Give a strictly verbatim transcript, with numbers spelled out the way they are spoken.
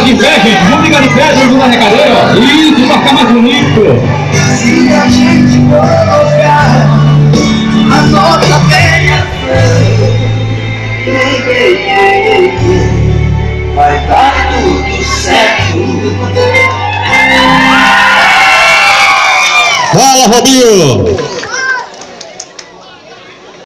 ficar de pé, gente. Vamos ficar de pé, vamos na cadeira, ó. Isso, pra ficar mais bonito. Se a gente colocar a nossa velha vai dar tudo certo. Fala, Robinho!